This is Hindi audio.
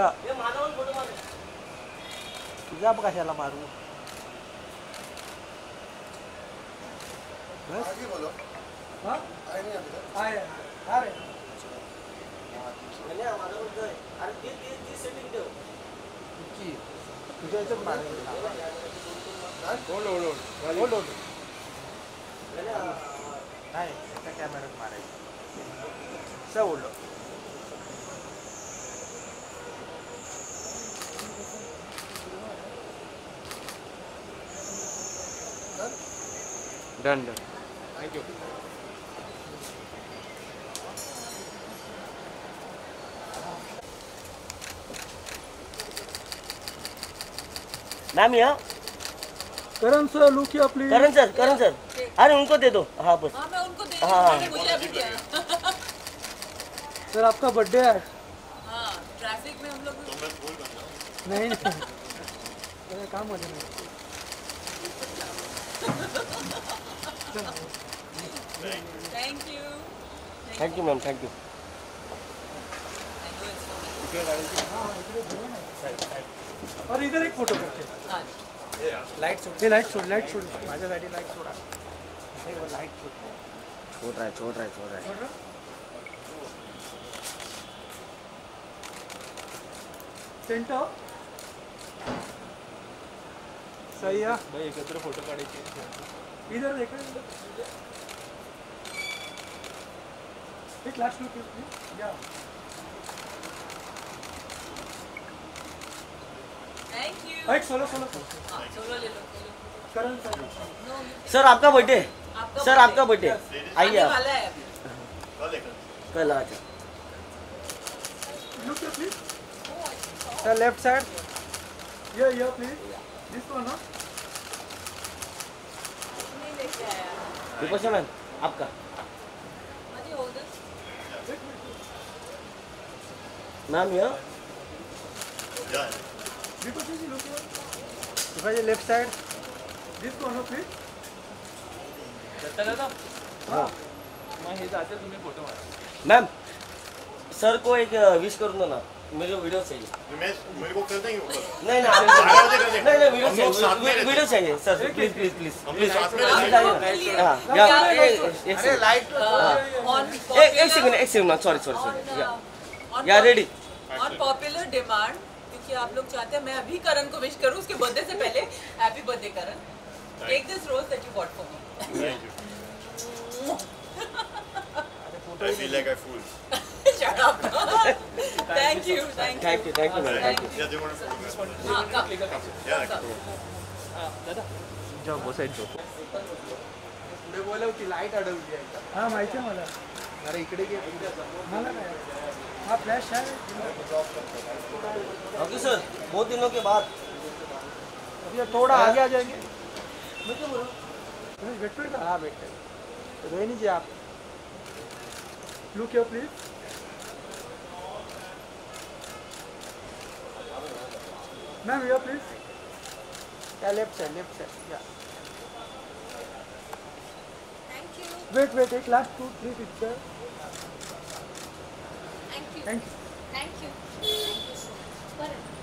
तुझा तुझा कशाला मारू बस बोलो हाँ आए नहीं अभी तक आए आ रहे मैंने हमारा उधर अरे ये सेटिंग दो की तुझे इधर मारेंगे होल्ड मैंने नहीं इसका कैमरा मारेंगे सब hold done thank you ma'am यहाँ Karan sir look here please Karan sir अरे उनको दे दो हाँ बस हाँ मैं उनको दे हाँ मुझे अभी दिया सर आपका बर्थडे है हाँ ट्रैफिक में हम लोग नहीं मेरा काम हो जाना thank you ma'am thank you और इधर एक फोटो करते लाइट छोड़ माझ्या गाडी लाइट छोड़ा वो लाइट छोड़ रहा है सेंटर सही है भाई एकत्र फोटो काढायचे इधर देखो एक लास्ट लुक या थैंक यू एक सोलो सोलो ले लो करण सर आपका बर्थडे सर आपका बर्थडे आइए आप वाला है अभी कल आ जाओ look please sir left side ये प्लीज दिस वन ना नहीं लेके आया विपक्षा मैम आपका मुझे होल्डर मैम ये Vipaksha ji look here left side this one please दादा हाँ मग हे जाते तुम्ही फोटो मारा मैम सर को एक विश करूँ दो ना मेरे वीडियो चाहिए मेरे को कर देंगे ऊपर नहीं वीडियो चाहिए सर प्लीज एक सेकंड सॉरी या रेडी ऑन पॉपुलर डिमांड क्योंकि आप लोग चाहते हैं मैं अभी करण को विश करूं उसके बर्थडे से पहले happy birthday Karan take this rose that you bought for me I feel like I fooled. Shut up. Thank you. man. Thank you. Yeah, they want to come. Yeah, come. दादा जाऊ वो साइड जाऊ पुढे बोलव ती लाईट अडवली आहे हां माहिती आहे मला अरे इकडे घे मला काय हा फ्लॅश आहे ओके सर बहुत दिनों के बाद अभी थोड़ा आगे आ जाएंगे मैं क्या बोल रहा हूँ वेट करेगा हाँ वेट करेगा रोहिणी जी आप look here please ma'am here please या लेफ्ट साइड या वेट एक last 2-3 picture thank you so much